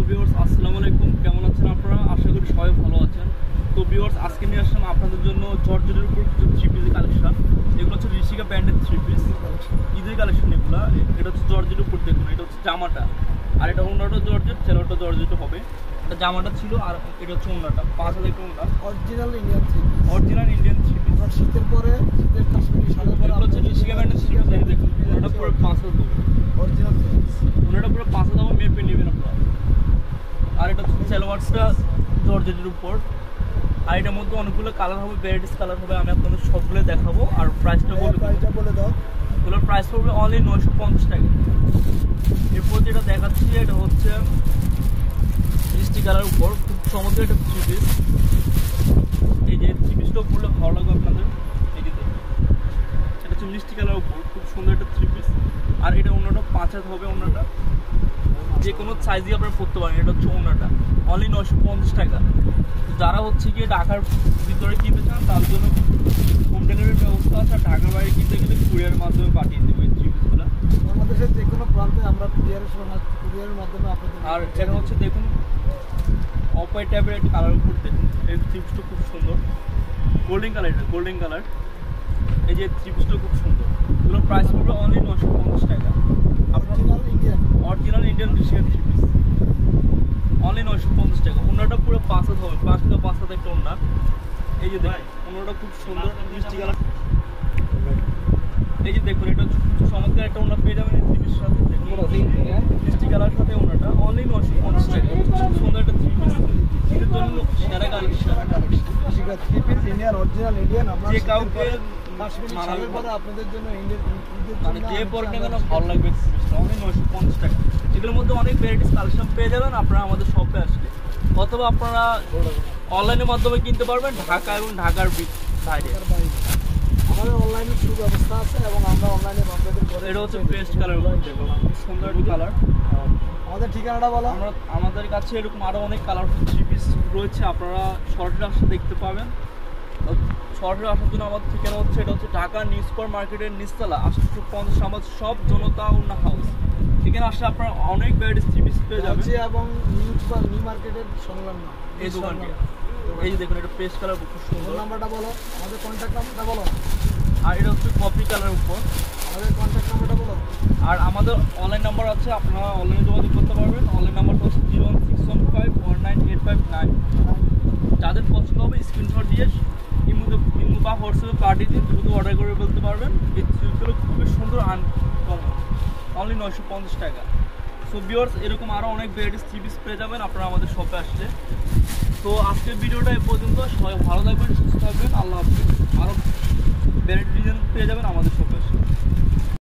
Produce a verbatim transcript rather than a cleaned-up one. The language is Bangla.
ভিউয়ার্স আসসালামু আলাইকুম, কেমন আছেন আপনারা? আশা করি সবাই ভালো আছেন। তো ভিউয়ার্স, আজকে নিয়ে আসলাম আপনাদের জন্য জর্জেটের উপর কিছু থ্রি পিস কালেকশন। এগুলো হচ্ছে ঋষিকা ব্র্যান্ডের থ্রি পিস ঈদের কালেকশন। এগুলো এটা হচ্ছে জর্জেটের উপর, দেখুন এটা হচ্ছে জামাটা, আর এটা ওনাটা জর্জেট, ছেলেটা জর্জেট হবে। এটা জামাটা ছিল, আর এটা হচ্ছে ওনাটা পাঁচ হাজার ওনাটা original Indian three piece, original Indian three piece. শীতের পরে শীতের কাশ্মীরি শালের পরে হচ্ছে ঋষিকা ব্র্যান্ডের থ্রি পিস। দেখুন ওনাটা পুরো পাঁচ হাজার অরিজিনাল থ্রি পিস, ওনাটা পুরো পাঁচ হাজার মেপে নেবেন আপনারা। আর এটা হচ্ছে সালোয়ারটা জর্জেটের উপর, আর এটার মধ্যে অনেকগুলো কালার হবে, ভ্যারাইটিস কালার হবে। আমি আপনাদের সবগুলো দেখাবো। আর প্রাইসটা বলে প্রাইসটা বলে দাও। এগুলোর প্রাইস পড়বে অনলি নয়শো পঞ্চাশ টাকা। এরপর যেটা দেখাচ্ছি এটা হচ্ছে মিষ্টি কালার উপর, খুব চমৎকার একটা থ্রি পিস। এই যে থ্রি পিসটা পড়লে ভালো লাগবে আপনাদের। এই যে এটা হচ্ছে মিষ্টি কালার উপর, খুব সুন্দর একটা থ্রি পিস। আর এটা অন্যটা পাঁচ হাত হবে, অন্যটা যে কোনো সাইজই আপনারা পড়তে পারেন। এটা হচ্ছে ওনাটা অনলি নয়শো পঞ্চাশ টাকা। যারা হচ্ছে গিয়ে ঢাকার ভিতরে কিনতে চান তার জন্য হোম ডেলিভারির ব্যবস্থা আছে। আর ঢাকার বাইরে কিনতে গেলে কুরিয়ারের মাধ্যমে পাঠিয়ে দেবো এই থ্রি পিসগুলো। বাংলাদেশের যে কোনো প্রান্তে আমরা কুরিয়ারের কুরিয়ারের মাধ্যমে আপনাদের। আর এটা হচ্ছে দেখুন অফ হোয়াইট টাইপের একটা কালার উপর, দেখুন এই থ্রি পিসটা খুব সুন্দর, গোল্ডেন কালার। এটা গোল্ডেন কালার। এই যে থ্রি পিসটা খুব সুন্দর। এগুলো প্রাইস পড়বে অনলি নয়শো পঞ্চাশ টাকা। Original Indian original Indian Rishika three piece only নয়শো পঞ্চাশ টাকা। ওনাটা পুরো পাঁচ হাত হবে, পাঁচ থেকে পাঁচ হাত একটা ওনা। এই যে দেখুন ওনাটা খুব সুন্দর মিষ্টি কালার। এই যে দেখুন এটা খুব চমৎকার একটা ওনা পেয়ে যাবেন এই থ্রি পিসের সাথে। দেখুন মিষ্টি কালার সাথে ওনাটা অনলি নয়শো পঞ্চাশ টাকা। খুব সুন্দর একটা থ্রি পিস, এর জন্য সেরা collection. Rishika three piece Indian, original Indian. আমরা যে কাউকে কাশ্মীরি শালের পরে আপনাদের জন্য ইন্ডিয়ান মানে যে পরে না কেন ভালো লাগবে অনলি নয়শো পঞ্চাশ টাকা। এগুলোর মধ্যে অনেক ভ্যারাইটিস কালেকশন পেয়ে যাবেন আপনারা আমাদের শপে আসলে, অথবা আপনারা অনলাইনের মাধ্যমে কিনতে পারবেন ঢাকা এবং ঢাকার বাইরে। আমাদের অনলাইনে সুব্যবস্থা আছে এবং আমরা অনলাইনে আপনাদের করে। এটা হচ্ছে পেস্ট কালার, দেখুন খুব সুন্দর একটা কালার। আমাদের ঠিকানাটা বলো। আমরা আমাদের কাছে এরকম আরও অনেক কালারফুল থ্রি পিস রয়েছে, আপনারা সরাসরি আসলে দেখতে পাবেন। সরাসরি আসার জন্য আমাদের ঠিকানা হচ্ছে এটা হচ্ছে ঢাকা নিউ সুপার মার্কেটের নিচতলা আটশো পঞ্চাশ আমাদের সব জনতা উন্না হাউস। এখানে আসলে আপনারা অনেক ভ্যারাইটিস থ্রি পিস পেয়ে যাবেন এবং নিউ সুপার নিউ মার্কেটের সংলগ্ন এই দোকানটি। এই যে দেখুন এটা পেস্ট কালার খুব সুন্দর। নাম্বারটা বলো, আমাদের কন্ট্যাক্ট নাম্বারটা বলো। আর এটা হচ্ছে কফি কালার উপর, আমাদের কন্ট্যাক্ট নাম্বারটা বলো। আর আমাদের অনলাইন নাম্বার আছে, আপনারা অনলাইনে যোগাযোগ করতে পারবেন। অনলাইন নাম্বারটা হচ্ছে zero one six one five one nine eight five nine. যাদের পছন্দ হবে স্ক্রিনশট দিয়ে ইমো ইমো বা হোয়াটসঅ্যাপে পাঠিয়ে দিন, দ্রুত অর্ডার করে বলতে পারবেন। এই সিল্কগুলো খুবই সুন্দর, আনকমন, অনলি নয়শো পঞ্চাশ টাকা। সো ভিউয়ার্স, এরকম আরও অনেক ভ্যারাইটিস থ্রি পিস পেয়ে যাবেন আপনারা আমাদের শপে আসলে। তো আজকের ভিডিওটা এ পর্যন্ত। সবাই ভালো থাকবেন, সুস্থ থাকবেন, আল্লাহ হাফেজ। আরও ভ্যারাইটি ডিজাইন পেয়ে যাবেন আমাদের শপে আসলে।